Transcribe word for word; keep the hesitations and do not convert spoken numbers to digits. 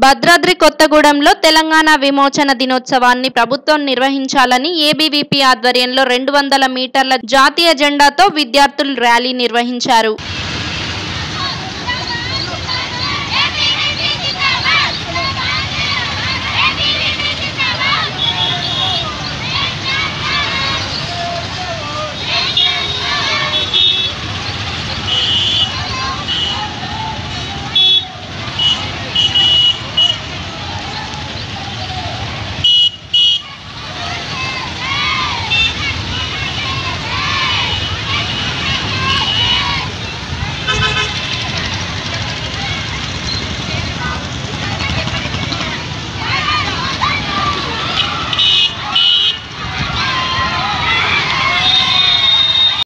భద్రాద్రి కొత్తగూడెంలో తెలంగాణ విమోచన దినోత్సవాన్ని ప్రభుత్వం నిర్వహించాలని ఏబీవీపీ ఆధ్వర్యంలో రెండు వందల మీటర్ల జాతీయ జెండాతో విద్యార్థులు ర్యాలీ నిర్వహించారు.